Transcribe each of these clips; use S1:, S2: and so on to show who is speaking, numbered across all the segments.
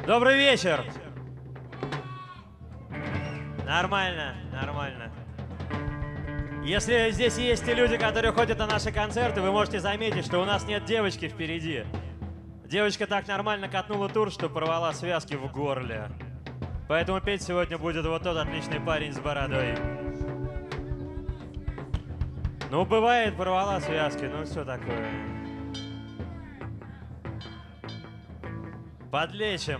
S1: Добрый вечер. Нормально, нормально. Если здесь есть и люди, которые ходят на наши концерты, вы можете заметить, что у нас нет девочки впереди. Девочка так нормально катнула тур, что порвала связки в горле. Поэтому петь сегодня будет вот тот отличный парень с бородой. Ну, бывает, порвала связки, ну что такое. Подлечим.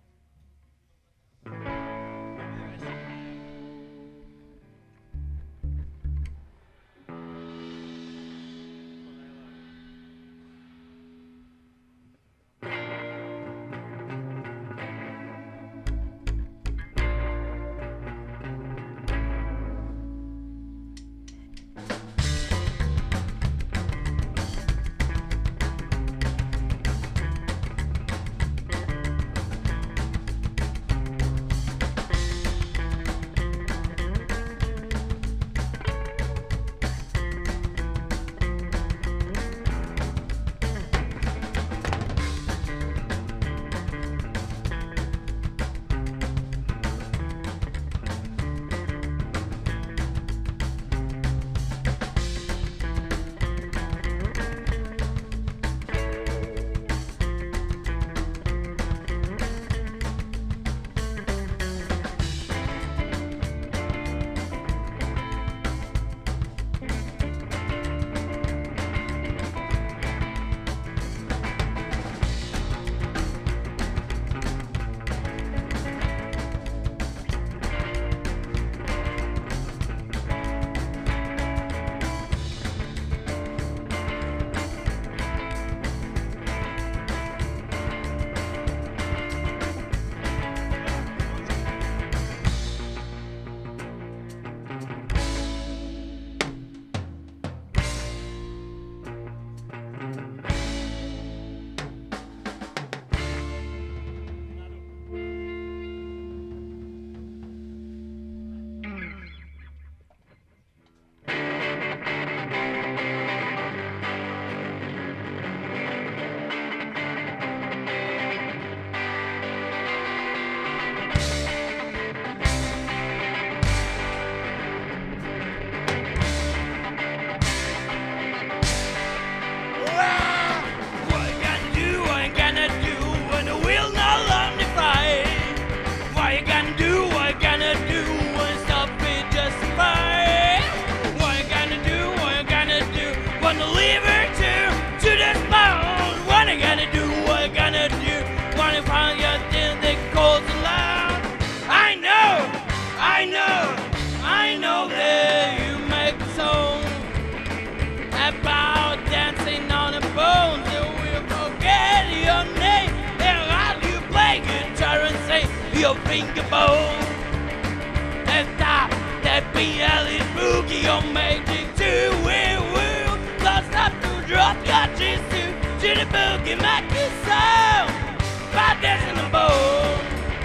S2: Your finger bone and stop that reality boogie, your magic too. Woo, don't stop to drop your cheese to the boogie, make it sound by dancing the bone.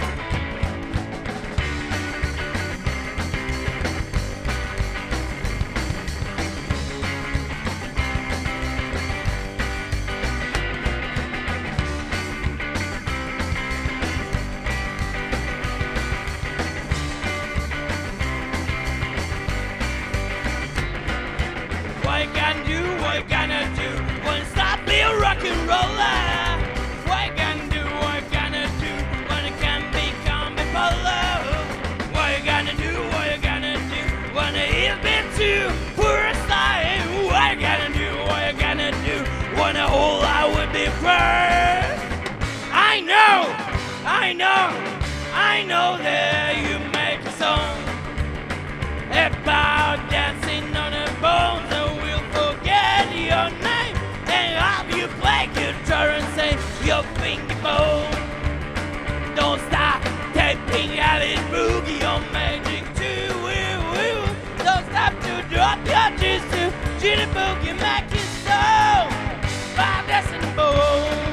S2: What you gonna do when stop being rock and roller? What you gonna do when it can become bipolar? What you gonna do when it's been too poor a sign? What you gonna do when the whole life would be burned? I know that you make a song about dancing on the bones. Your name and have you play guitar and say your finger bone. Don't stop tapping at it, boogie your magic too. Don't stop to drop your cheese to the boogie, make it so. By dancing bone.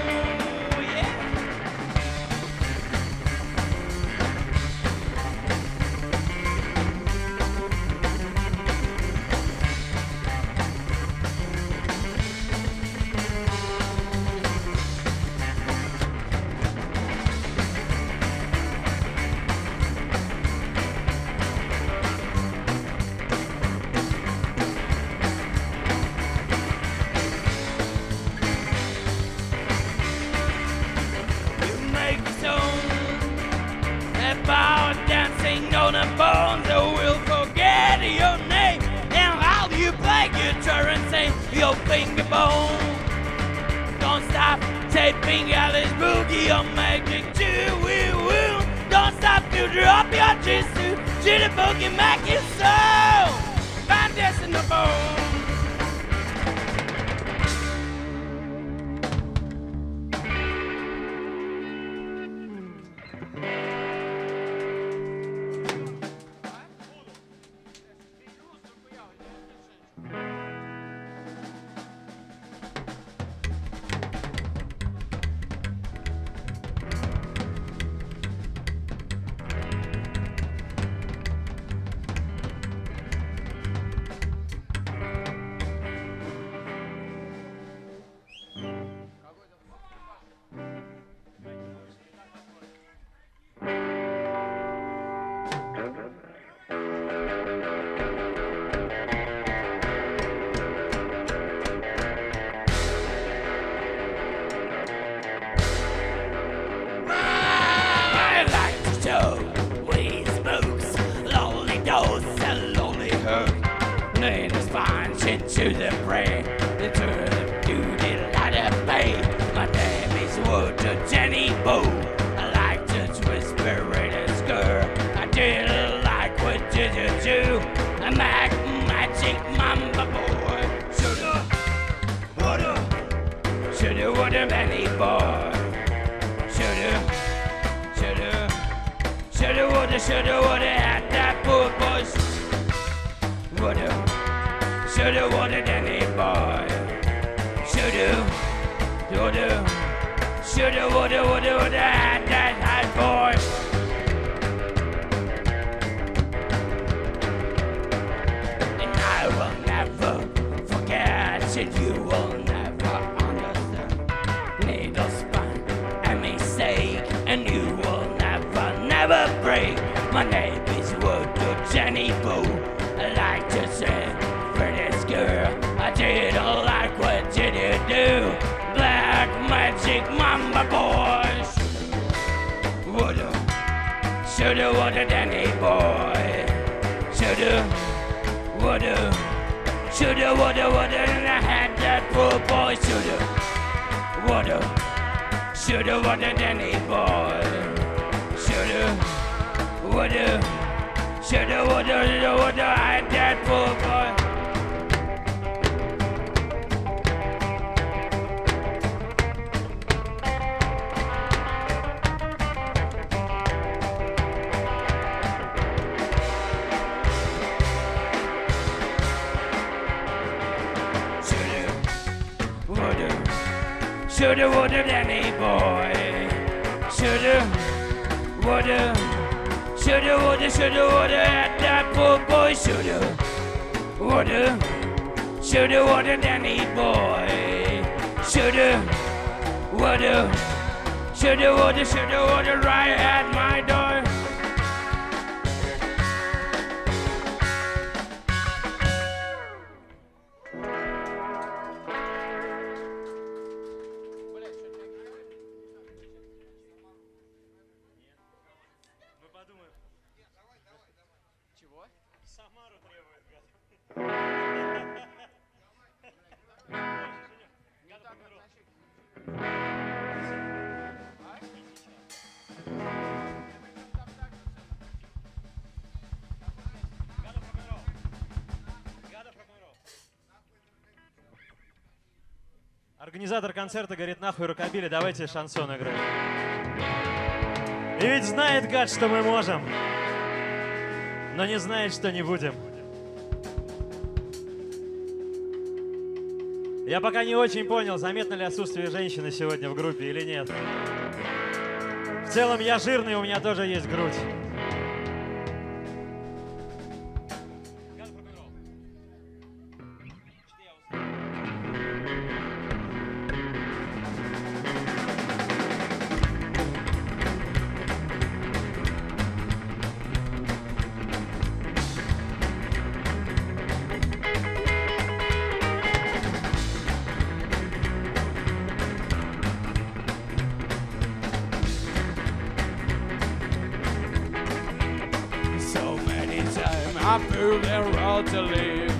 S2: on the bones that will forget your name. And how you play guitar and say your finger bone. Don't stop taping Alice Boogie or Magic Woo. Don't stop to drop your jitsu to the boogie make it so. Find this in the bone. To the brain, into the duty ladder bay. My name is Water Jenny Boo. I like to whisper in his girl. I didn't like what did you do? A magic mamba boy. Shoulda, woulda, many boy. Shoulda, woulda, had that poor boy. Shoulda, woulda, any boy. Shoulda, woulda, had that hot boy. And I will never forget it, you will never understand. Needle spine and mistake, and you will never break. My name is Woodrow Jenny Boo. I like to sing. Girl, I didn't like what did you do? Black magic mamba boys. Shoulda, woulda, any boy. Shoulda, woulda, and I had that poor boy. Shoulda, woulda, any boy. Shoulda, woulda, I had that poor boy. Shoulda, woulda, any boy. Shoulda, woulda, had that poor boy. Shoulda, woulda, any boy. Shoulda, woulda, right at my door.
S1: Организатор концерта говорит, нахуй рокобили, давайте шансон играть. И ведь знает, гад, что мы можем, но не знает, что не будем. Я пока не очень понял, заметно ли отсутствие женщины сегодня в группе или нет. В целом я жирный, у меня тоже есть грудь.
S2: my food and road to live.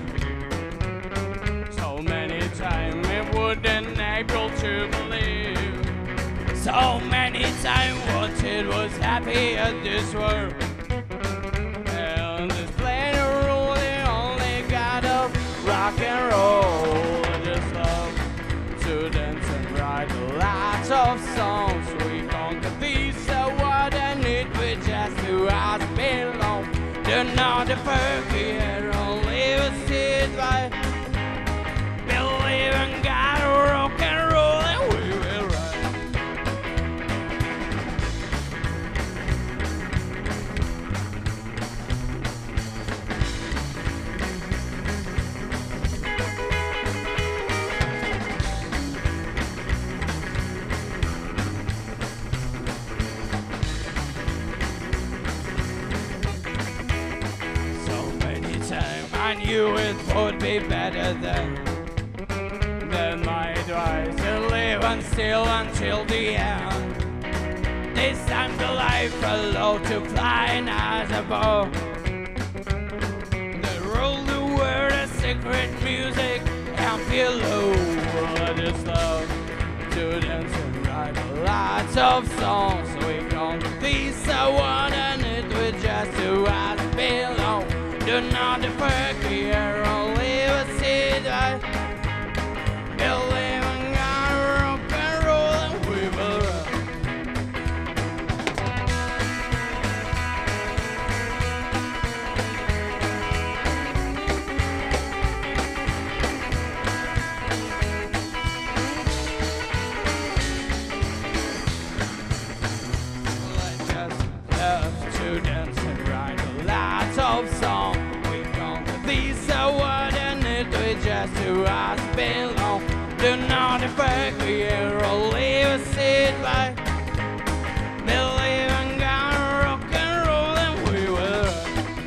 S2: So many times it wouldn't able to believe. So many times wanted was happy at this world. And this plain rule they only got up rock and roll. I just love to dance and write lots of songs. We conquer these so what I need we just to us belong. Do not forget only a seed by believe in God, rock and roll, and we will ride. So many times I knew it would be better than my advice to live and still until the end. This time the life allowed to fly as a bow. They rule the world as secret music and pillow. I just love to dance and write lots of songs. We can't be so one and it will just to us belong. Do not forget only a seed I believe in God, rock and roll, and we will run. I just love to dance and write lots of songs. We can't be so what and it we just to us belong. Do not forget only a seed by believe in God, rock and roll, and we will run.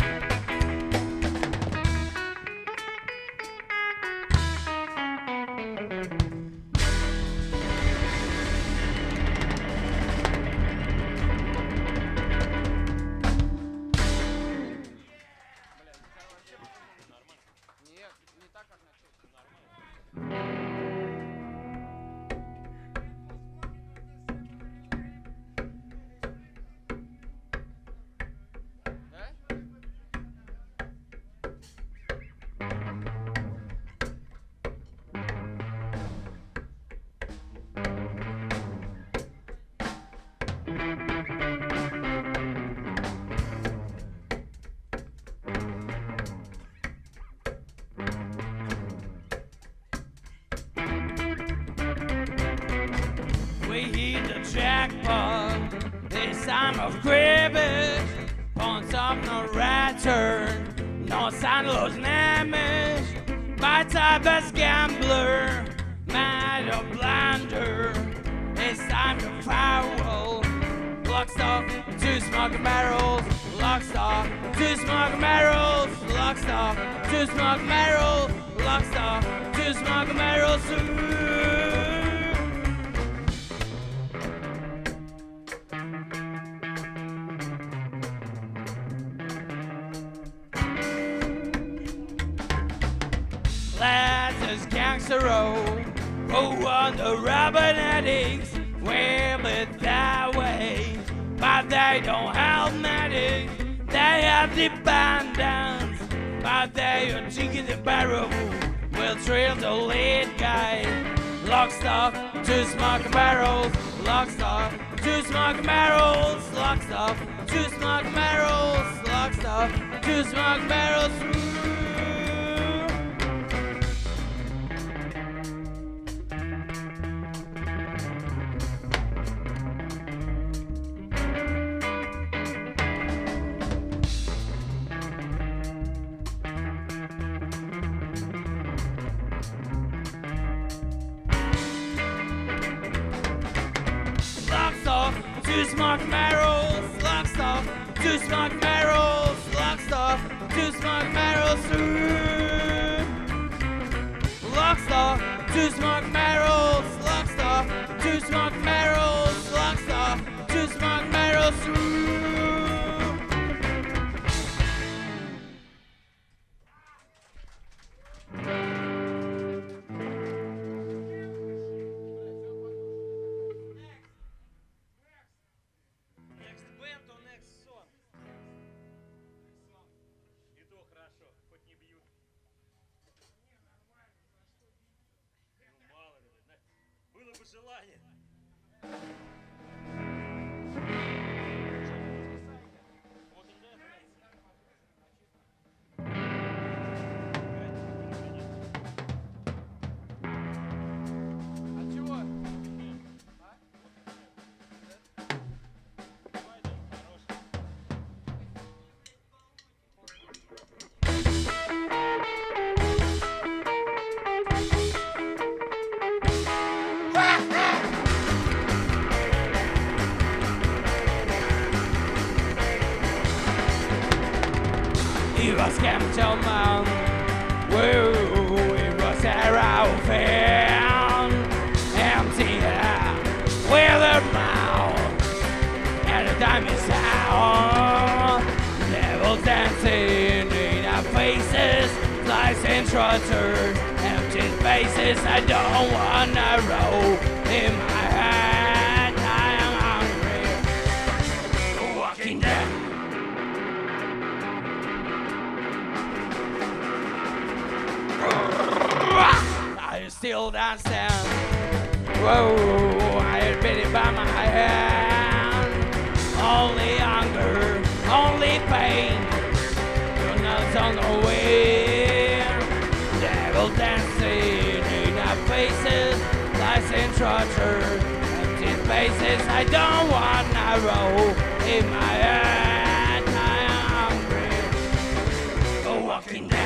S2: We hit the jackpot this time of cribbage. Pawns up no return, no Sandler's namish. My type as gambler, mad or blunder. It's time to foul. Lock, stock, two smoking barrels. Lock, stock, two smoking barrels. Lock, stock, two smoking barrels. Lock, stock, two smoking barrels. Lads gangster road, who on the Robinetics, well it that way, but they don't have medics, they have dependents, but they are jigging the barrel, will trail the lead guy. Lock, stock, two smoking barrels, lock, stock, two smoking barrels, lock, stock, two smoking barrels, lock, stock, two smoking barrels. Two smoking barrels, lock, stock, two smoking barrels, lock, stock, two smoking barrels, lock, stock, two smoking barrels, lock, stock, two smoking barrels, lock, stock, two smoking barrels.
S1: желание.
S2: It was Capital Mountain, whoa, it was arrow found, empty with a mouth, and the diamond sound, devils dancing in our faces, slicing trotters, empty spaces, I don't wanna roll in my head, I am hungry, walking down. I still dancing. Whoa, I admit it by my hand. Only hunger, only pain. You're not on the way. Devil dancing in our faces, lies in trotters, empty spaces. I don't wanna roll in my head. I am hungry, walking down.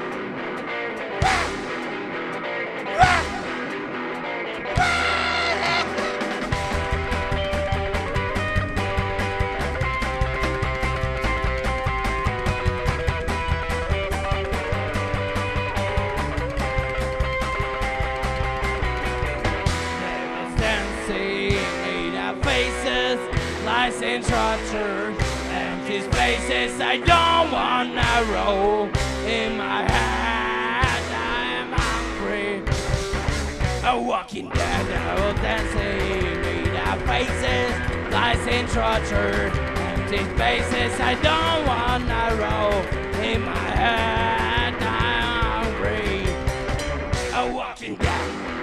S2: Faces, lies in trotters, empty spaces. I don't wanna roll in my head. I am hungry, walking dead. Devil dancing in our faces, lies in trotters, empty spaces. I don't wanna roll in my head. I am hungry, walking dead.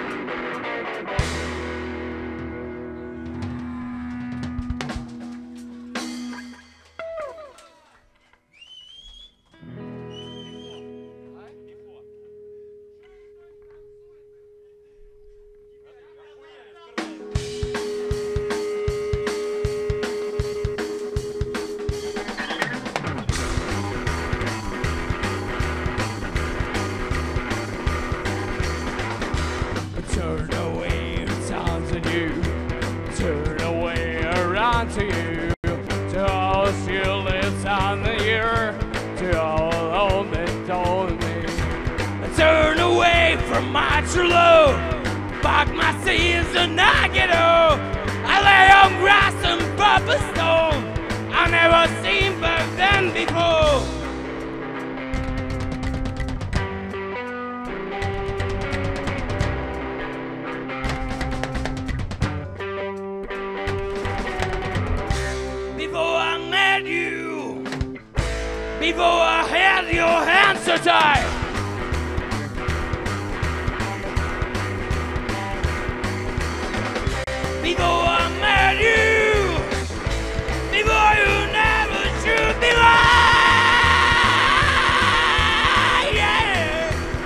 S2: Turn away, it sounds to you. Turn away around to you. To all you lives on the year. To all that told me. Turn away from my true love. Fuck my sins and I get up. I lay on grass and purple stone. I never seen back then before. Before I met you, before I held your hand so tight, before I met you, before you never should be right, yeah.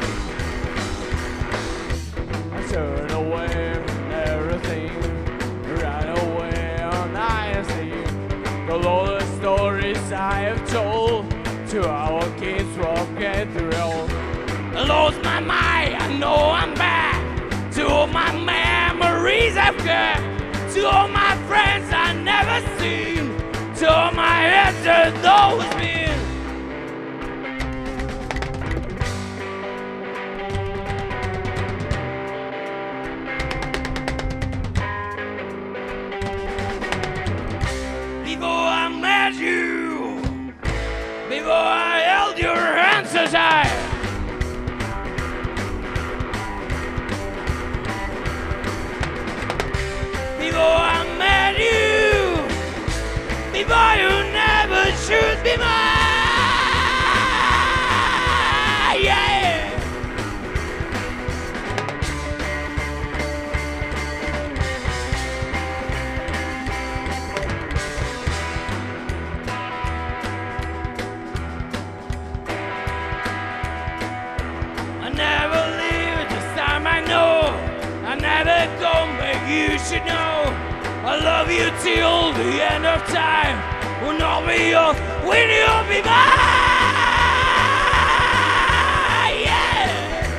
S2: I turn away from everything, right away on I see. All the stories I have told to our kids won't get through. I lost my mind, I know I'm back. To all my memories I've got. To all my friends I never seen. To all my heads that always been. Before I met you, before I held your hands so tight, before I met you, before you never should be mine. You should know I love you till the end of time. When I'll be yours, when you'll be mine. Yeah.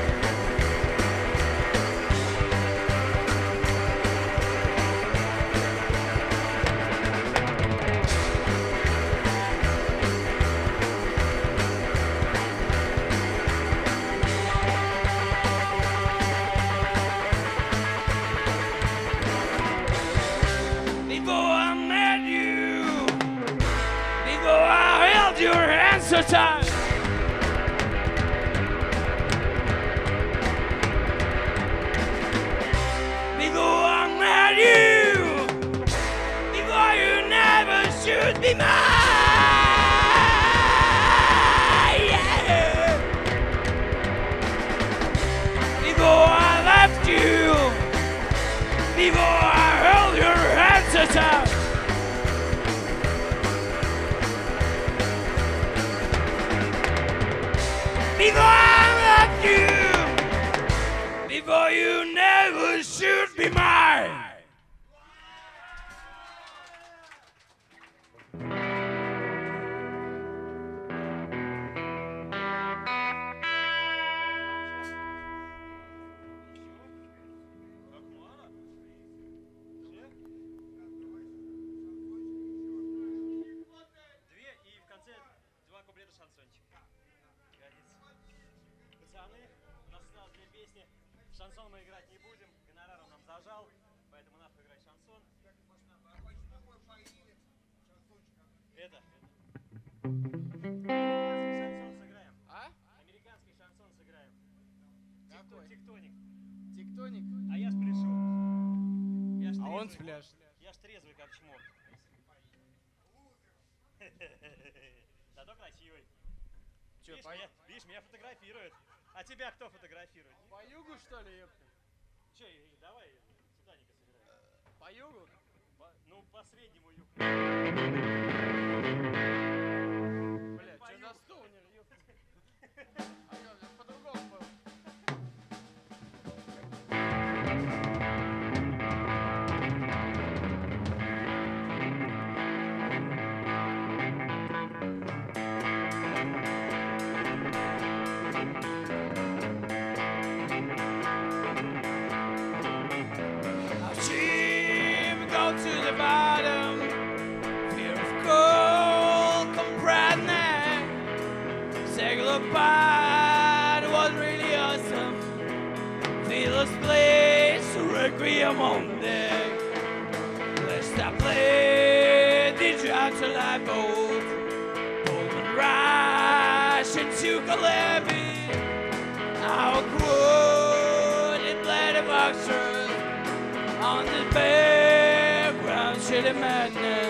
S2: Before I met you, before I held your hand so tight, before I met you, before you never should be mine. Yeah. Before I left you, before I held your hand so tight. Before I left you, before you never should be mine.
S1: Две и в конце 2 куплета шансончика. Годится. Пацаны, у нас осталось 2 песни. Шансон мы играть не будем, гонорар он нам зажал, поэтому нахуй играть шансон. Это. Американский шансон сыграем.
S3: А?
S1: Американский шансон сыграем.
S3: Какой?
S1: Тектоник.
S3: Тектоник?
S1: А я ж пляшу. Я ж
S3: А он
S1: трезвый.
S3: спляшет.
S1: Я ж трезвый, как чмок. Зато красивый.
S3: Че,
S1: Видишь, меня фотографируют. А тебя кто фотографирует?
S3: по югу, что ли, ёпта?
S1: Че, давай Титаника сыграем.
S3: По югу?
S1: Ну, по среднему югу.
S3: Бля, что за стоунер, ёпта? А я по-другому был.
S2: I've seen go to the bottom, fear of cold, comprehend that. Say goodbye was really awesome. Feel this place, requiem on deck. Let's stop play, did you have to life boat? Pullman rush into Calabi. How could it play the boxers on the background, shitty madness?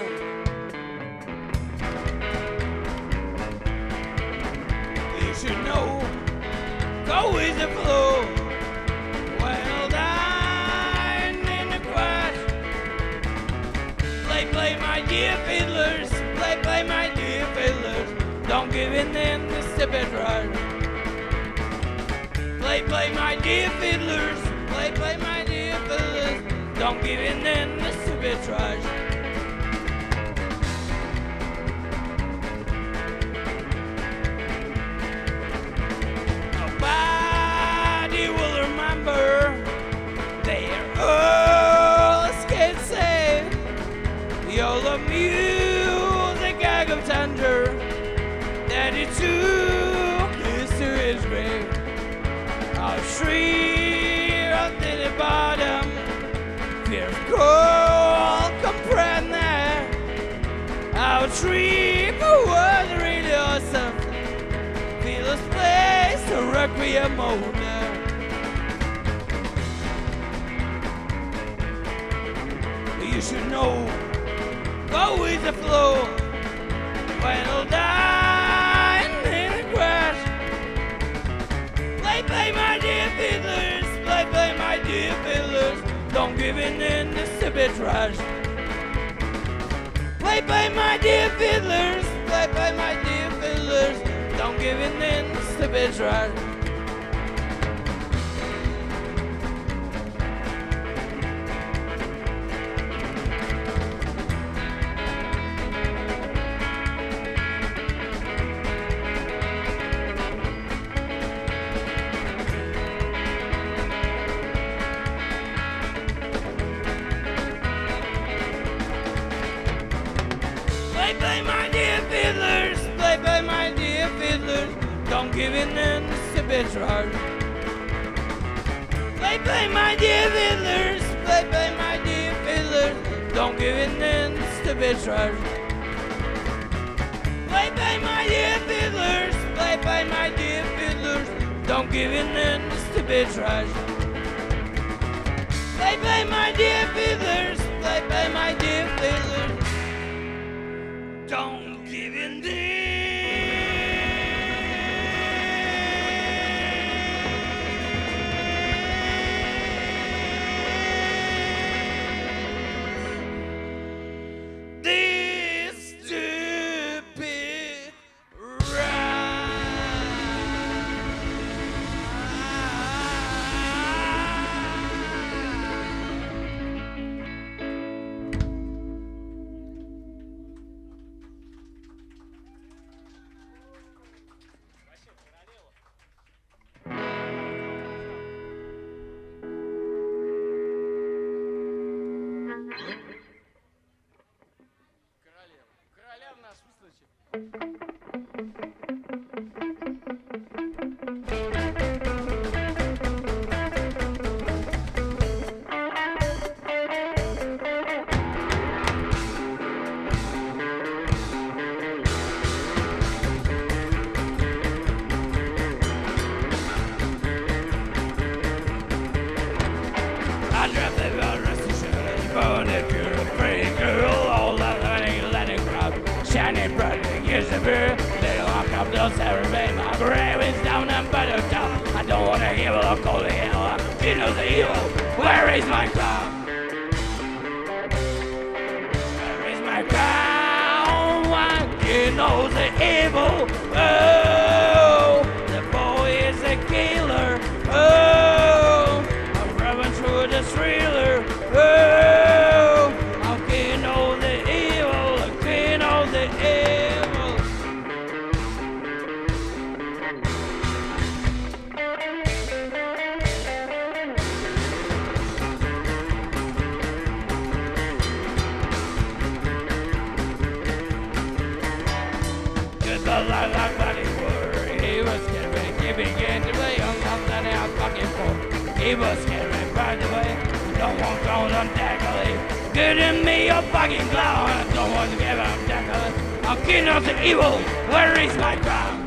S2: You should know, go with the flow. Well done in the crash. Play, my dear fiddlers. Play, my dear fiddlers. Don't give in the stupid rush. Play, my dear fiddlers. Play, my dear fiddlers. Don't give in the stupid rush. Nobody will remember. They're all scared safe. You'll the music gag of thunder that he took this to his grave. I'll shriek unto the bottom. Fear of cold, comprehend that. I'll shriek was really awesome. Feel this place, a requiem owner. You should know, go with the flow. When I'll die in a crash. Play, my dear fiddlers. Play, my dear fiddlers. Don't give in the stupid rush. Play, my dear fiddlers. Play, my dear fiddlers. Don't give in the stupid rush. giving in to arbitrage. Play, my dear fiddlers. Play, my dear fiddlers. Don't give in to arbitrage. Play, my dear fiddlers. Play, my dear fiddlers. Don't give in to arbitrage. Play, my dear fiddlers. Play, my dear fiddlers. Don't give in this stupid
S3: Короля в нашем случае.
S2: I drop the virus to shut burn if you're a pretty girl. All that letting crowd shining bright against the beer. They lock up those every my grave is down and better down. I don't want to hear a call the hell. You know the evil. Where is my crown? Where is my crown? You know the evil. Oh, the boy is a killer. Oh, I'm running through the thriller. Oh, I'm king of the evil, I'm king of the evil. Just a lot like bloody word. He was scared, he began to play on something I'm fucking for. He was scared, by the way. Don't want gold on tackling. Getting me a fucking clown. I don't want to give up tackling. I'm king of the evil. Where is my crown?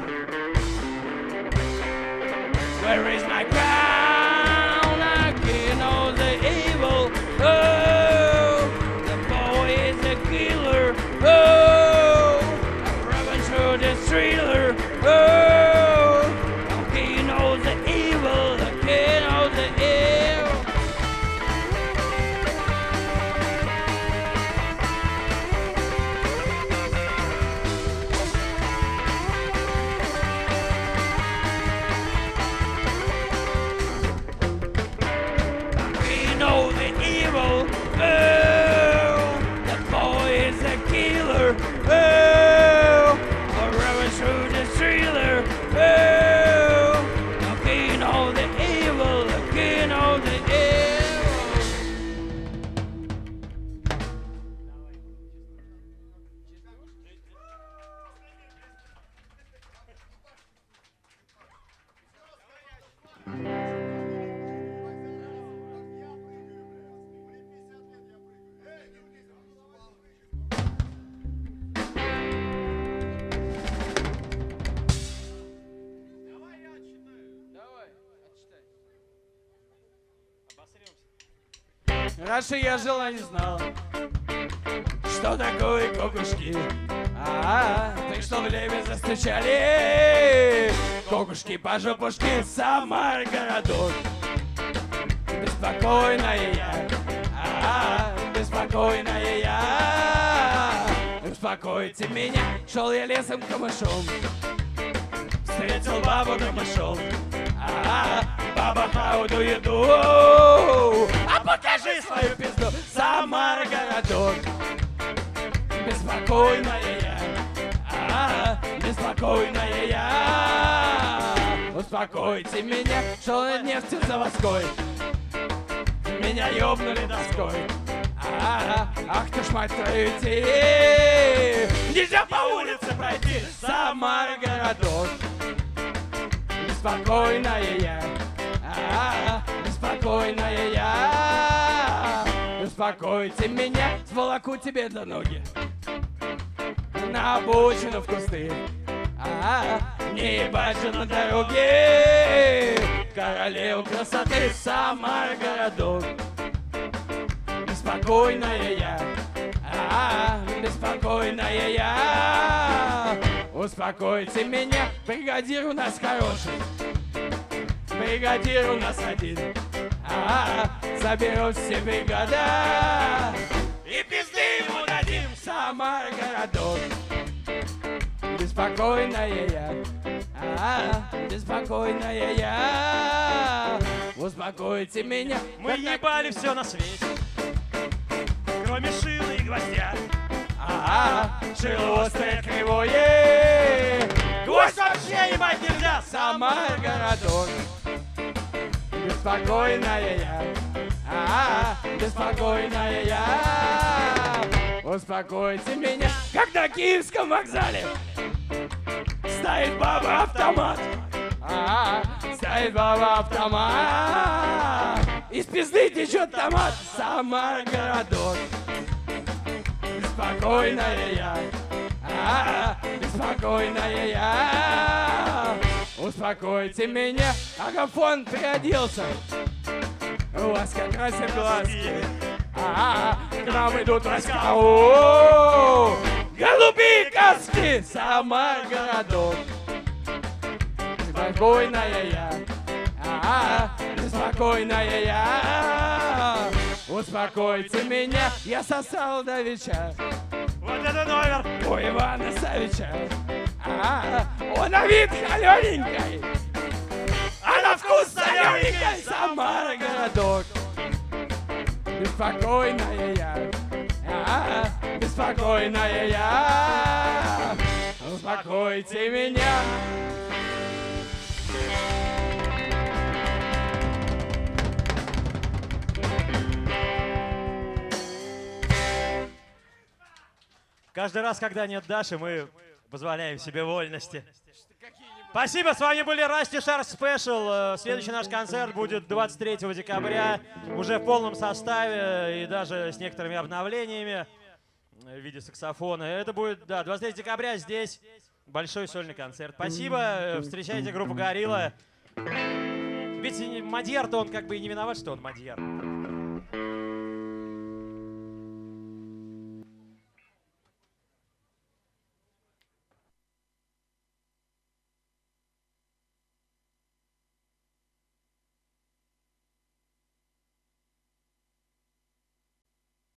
S2: Where is my crown? I'm king of the evil. Oh, the boy is a killer. Oh, I'm running through the thriller. Oh, I'm king of the evil. The king of the evil. Know the evil. Oh, the boy is a killer. Oh, we're running through the thriller. Oh, the king of the evil, the king of the evil.
S3: Давай, отчитай. Раньше я жила, не знала, что такое кукушки. Так что время застучали кукушки по жопушке. Самар городок, беспокойная я, беспокойная я. Успокойте меня, шел я лесом камышом, встретил бабу камышом. Баба, how do you do? А покажи свою пизду, Самар городок, беспокойная я, беспокойная я. Успокойте меня, шел на нефтезаводской, меня ёбнули доской. Ах ты ж мать твою идти, нельзя по улице пройти, Самар городок, беспокойная я. Беспокойная я. Успокойте меня, сволоку тебе до ноги на обочину в кусты. Не ебать же на дороге королеву красоты Самара городок. Беспокойная я, беспокойная я. Успокойте меня, бригадир у нас хороший, бригадир у нас один. Соберем все бригада и пизды ему дадим. Самара городок. Беспокойная я, беспокойная я. Успокойте меня.
S1: Мы ебали все на свете, кроме шила и гвоздя.
S3: Шило острое кривое,
S1: Гвоздь вообще ебать нельзя.
S3: Самара городок. Беспокойная я, беспокойная я. Успокойте меня, как на Киевском вокзале стоит баба автомат. Стоит баба автомат. Из пизды течет томат. Самара городок. Беспокойная я, беспокойная я. Успокойте меня. Агафон приоделся, у вас как раз и глазки. К нам идут войска. Голубые каски. Самара городок. Беспокойная я, беспокойная я. Успокойте меня, я сосал давеча
S1: Вот это номер.
S3: у Ивана Савича. Он на вид холененький, а на вкус солененький. Самара городок. Беспокойная я, беспокойная я. Успокойте меня.
S1: Каждый раз, когда нет Даши, мы позволяем себе вольности. Спасибо, с вами были Rusty Shark Special. Следующий наш концерт будет 23 декабря, уже в полном составе и даже с некоторыми обновлениями в виде саксофона. Это будет, да, 23 декабря здесь большой сольный концерт. Спасибо, встречайте группу Горилла. Ведь Мадьяр-то он как бы и не виноват, что он Мадьяр.